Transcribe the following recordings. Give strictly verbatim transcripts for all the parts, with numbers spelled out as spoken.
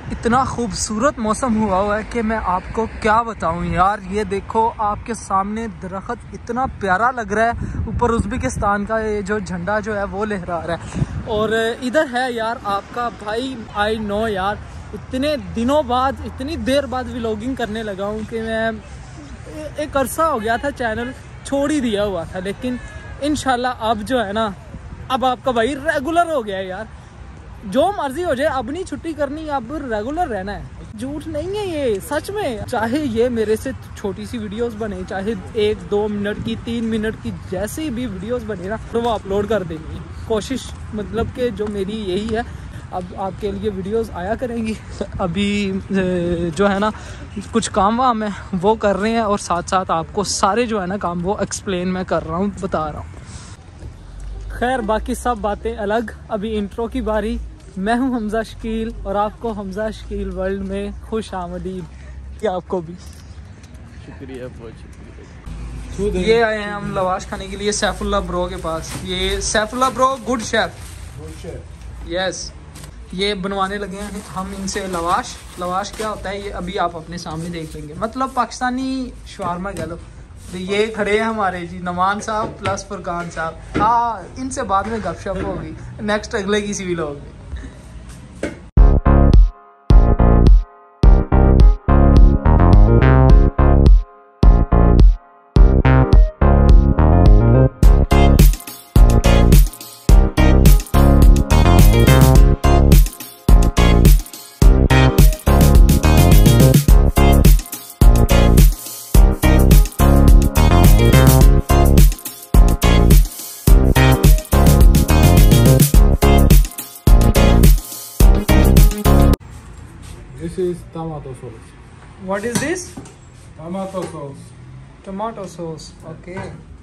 इतना खूबसूरत मौसम हुआ हुआ है कि मैं आपको क्या बताऊं यार। ये देखो आपके सामने दरख्त इतना प्यारा लग रहा है, ऊपर उज़्बेकिस्तान का ये जो झंडा जो है वो लहरा रहा है। और इधर है यार आपका भाई। आई नो यार, इतने दिनों बाद, इतनी देर बाद व्लॉगिंग करने लगा हूँ कि मैं एक अरसा हो गया था चैनल छोड़ ही दिया हुआ था, लेकिन इंशाल्लाह अब जो है ना, अब आपका भाई रेगुलर हो गया है यार। जो मर्जी हो जाए, अब नहीं छुट्टी करनी, अब रेगुलर रहना है। झूठ नहीं है ये, सच में। चाहे ये मेरे से छोटी सी वीडियोस बने, चाहे एक दो मिनट की, तीन मिनट की, जैसी भी वीडियोस बने ना, तो वो अपलोड कर देंगी। कोशिश मतलब कि जो मेरी यही है, अब आपके लिए वीडियोस आया करेंगी। अभी जो है ना कुछ काम वाम है वो कर रहे हैं, और साथ साथ आपको सारे जो है ना काम वो एक्सप्लेन मैं कर रहा हूँ, बता रहा हूँ। खैर बाकी सब बातें अलग। अभी इंट्रो की बारी। मैं हूं हमजा शकील और आपको हमजा शकील वर्ल्ड में खुश आमदीद। क्या आपको भी शुक्रिया, बहुत शुक्रिया। ये आए हैं हम लवाश खाने के लिए सैफुल्ला ब्रो के पास। ये Saifullah bro good chef, yes, ये बनवाने लगे हैं हम इनसे लवाश। लवाश क्या होता है ये अभी आप अपने सामने देख लेंगे, मतलब पाकिस्तानी शवारमा कह लो। तो ये खड़े हैं हमारे जी नमान साहब प्लस फुरकान साहब। हाँ, इनसे बाद में गपशप होगी नेक्स्ट अगले किसी भी लोग में। This is tomato sauce. What is this? Tomato sauce. Tomato sauce. Okay.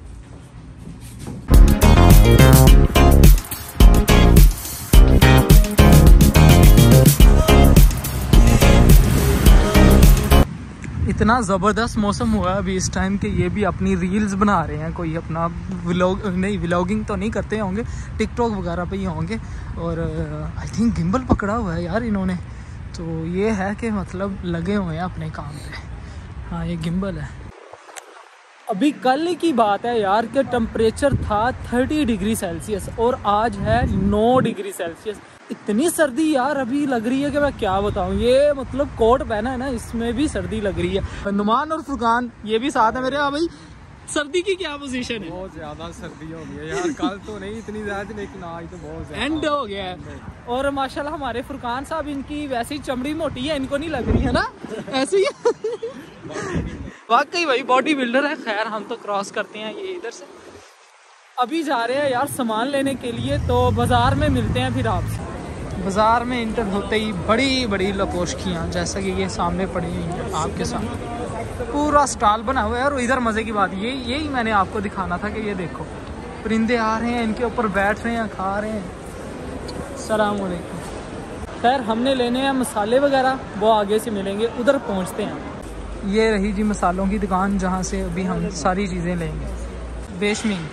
इतना ज़बरदस्त मौसम हुआ है अभी इस टाइम के ये भी अपनी रील्स बना रहे हैं। कोई अपना व्लॉग नहीं, व्लॉगिंग तो नहीं करते होंगे, टिकटॉक वगैरह पे ही होंगे। और आई थिंक गिम्बल पकड़ा हुआ है यार इन्होंने। तो ये है कि मतलब लगे हुए हैं अपने काम पे। हाँ, ये गिम्बल है। अभी कल की बात है यार कि टेम्परेचर था तीस डिग्री सेल्सियस और आज है नौ डिग्री सेल्सियस। इतनी सर्दी यार अभी लग रही है कि मैं क्या बताऊं। ये मतलब कोट पहना है ना, इसमें भी सर्दी लग रही है। नुमान और फुरकान ये भी साथ है मेरे। हाँ भाई, सर्दी की क्या पोजीशन है? बहुत ज्यादा सर्दी हो गई है यार। कल तो नहीं इतनी ज्यादा, लेकिन आज तो बहुत ज्यादा एंड हो गया है। और माशाल्लाह हमारे फुरकान साहब, इनकी वैसी चमड़ी मोटी है, इनको नहीं लग रही है ना ऐसे ही। वाकई भाई बॉडी बिल्डर है। खैर हम तो क्रॉस करते हैं ये इधर से। अभी जा रहे हैं यार सामान लेने के लिए, तो बाजार में मिलते हैं फिर आपसे। बाजार में इंटर होते ही बड़ी बड़ी लपोशकियाँ, जैसा कि ये सामने पड़ी हैं आपके सामने, पूरा स्टॉल बना हुआ है। और इधर मज़े की बात ये यही मैंने आपको दिखाना था कि ये देखो परिंदे आ रहे हैं, इनके ऊपर बैठ रहे हैं, खा रहे हैं। अस्सलाम वालेकुम। खैर हमने लेने हैं मसाले वगैरह, वो आगे से मिलेंगे, उधर पहुंचते हैं। ये रही जी मसालों की दुकान, जहां से अभी हम सारी चीज़ें लेंगे। बेशमिंग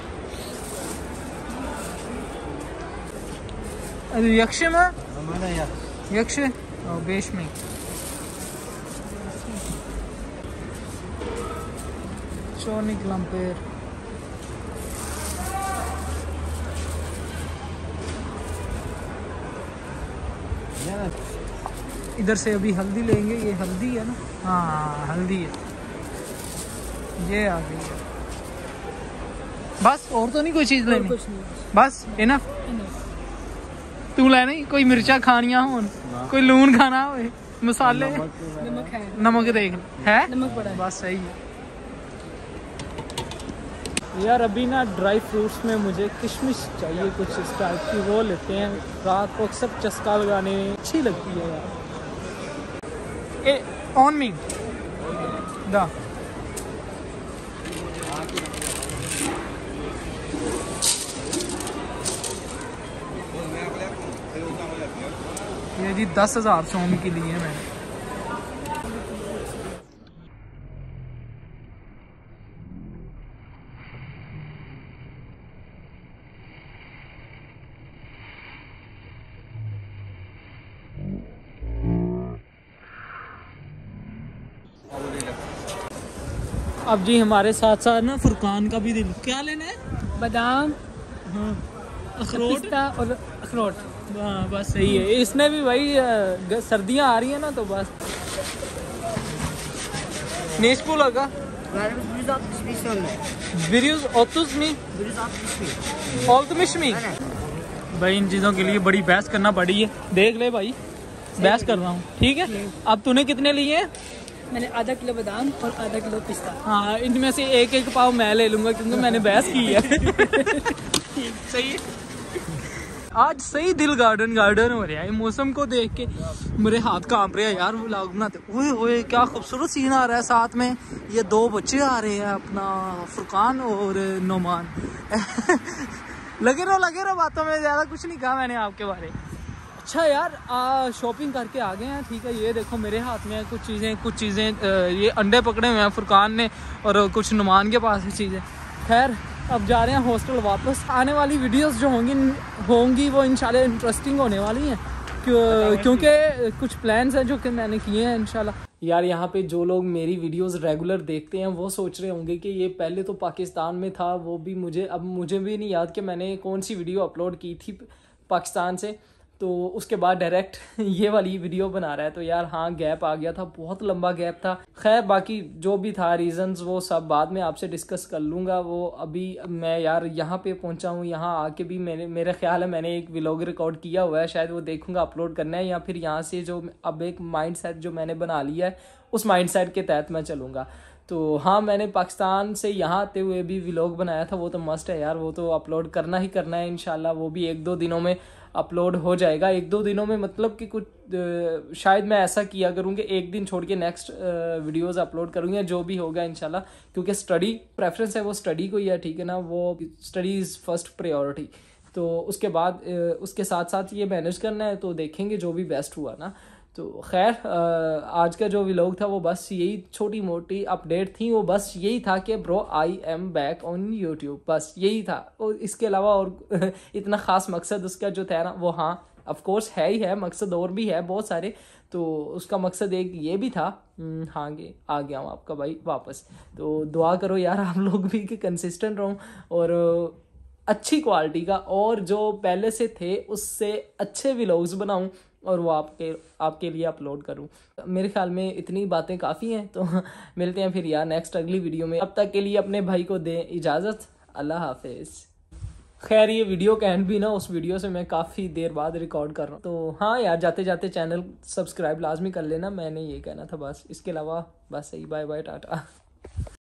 यक्ष में यक्ष और बेशमिंग। चोनिक लंपेर, इधर से अभी हल्दी लेंगे। ये हल्दी है ना? हाँ हल्दी है, ये आ गई है। बस और तो नहीं कोई चीज़ लेनी? कुछ नहीं, बस इनफ। तू लेना ही कोई मिर्चा खानिया हो, कोई लून खाना हो, मसाले, नमक है, नमक देख है, नमक पड़ा है, बस सही है यार। अभी ना ड्राई फ्रूट्स में मुझे किशमिश चाहिए कुछ इस टाइप की, वो लेते हैं। रात को सब चस्का लगाने में अच्छी लगती है यार। ए ऑन मी दा ये जी दस हज़ार सोम के लिए मैंने। अब जी हमारे साथ साथ ना फुरकान का भी दिल, क्या लेना है? बादाम, हाँ, अखरोट और अखरोट। हाँ बस सही है। इसने भी भाई सर्दियाँ आ रही है ना तो बस नेशपू लगा भाई। इन चीज़ों के लिए बड़ी बहस करना पड़ी है, देख ले भाई, बहस कर रहा हूँ ठीक है। अब तूने कितने लिए हैं? मैंने आधा किलो बादाम और आधा किलो पिस्ता। हाँ, इनमें से एक एक पाव मैं ले लूँगा क्योंकि मैंने बहस की है। सही है। आज सही दिल गार्डन गार्डन हो रहा है। मौसम को देख के मेरे हाथ कांप रहे हैं यार। व्लॉग बनाते ओए ओए क्या खूबसूरत सीन आ रहा है। साथ में ये दो बच्चे आ रहे हैं, अपना फुरकान और नोमान। लगे रहो लगे रहो बातों में, ज़्यादा कुछ नहीं कहा मैंने आपके बारे। अच्छा यार, शॉपिंग करके आ गए हैं ठीक है। ये देखो मेरे हाथ में कुछ चीज़ें कुछ चीज़ें ये अंडे पकड़े हुए हैं फुरकान ने, और कुछ नुमान के पास है चीज़ें। खैर अब जा रहे हैं हॉस्टल वापस। आने वाली वीडियोस जो होंगी होंगी वो इंशाल्लाह इंटरेस्टिंग होने वाली हैं, क्यों क्योंकि कुछ प्लान्स हैं जो कि मैंने किए हैं इंशाल्लाह। यार यहाँ पे जो लोग मेरी वीडियोस रेगुलर देखते हैं वो सोच रहे होंगे कि ये पहले तो पाकिस्तान में था, वो भी मुझे अब मुझे भी नहीं याद कि मैंने कौन सी वीडियो अपलोड की थी पाकिस्तान से, तो उसके बाद डायरेक्ट ये वाली वीडियो बना रहा है। तो यार हाँ, गैप आ गया था, बहुत लंबा गैप था। खैर बाकी जो भी था रीजंस वो सब बाद में आपसे डिस्कस कर लूँगा। वो अभी मैं यार यहाँ पे पहुँचा हूँ, यहाँ आके भी मैंने मेरा ख्याल है मैंने एक व्लॉग रिकॉर्ड किया हुआ है, शायद वो देखूँगा अपलोड करना है, या फिर यहाँ से जो अब एक माइंड सेट जो मैंने बना लिया है उस माइंड सेट के तहत मैं चलूँगा। तो हाँ, मैंने पाकिस्तान से यहाँ आते हुए भी व्लॉग बनाया था, वो तो मस्ट है यार, वो तो अपलोड करना ही करना है इंशाल्लाह। वो भी एक दो दिनों में अपलोड हो जाएगा। एक दो दिनों में मतलब कि कुछ शायद मैं ऐसा किया करूँ कि एक दिन छोड़ के नेक्स्ट वीडियोस अपलोड करूँगा, जो भी होगा इंशाल्लाह, क्योंकि स्टडी प्रेफरेंस है वो स्टडी को ही है ठीक है ना। वो स्टडी इज़ फर्स्ट प्रायोरिटी, तो उसके बाद उसके साथ साथ ये मैनेज करना है, तो देखेंगे जो भी बेस्ट हुआ ना। तो खैर आज का जो व्लॉग था वो बस यही छोटी मोटी अपडेट थी, वो बस यही था कि bro I am back on YouTube, बस यही था। और इसके अलावा और इतना ख़ास मकसद उसका जो था ना वो हाँ ऑफ कोर्स है ही है, मकसद और भी है बहुत सारे। तो उसका मकसद एक ये भी था, हाँ गे आ गया हूँ आपका भाई वापस। तो दुआ करो यार आप लोग भी कि कंसिस्टेंट रहूँ और अच्छी क्वालिटी का, और जो पहले से थे उससे अच्छे व्लॉग्स बनाऊँ और वो आपके आपके लिए अपलोड करूं। मेरे ख्याल में इतनी बातें काफ़ी हैं। तो मिलते हैं फिर यार नेक्स्ट अगली वीडियो में। अब तक के लिए अपने भाई को दें इजाज़त, अल्लाह हाफिज़। खैर ये वीडियो का एंड भी ना उस वीडियो से मैं काफ़ी देर बाद रिकॉर्ड कर रहा हूँ। तो हाँ यार, जाते जाते चैनल सब्सक्राइब लाजमी कर लेना, मैंने ये कहना था बस। इसके अलावा बस सही, बाय बाय टाटा।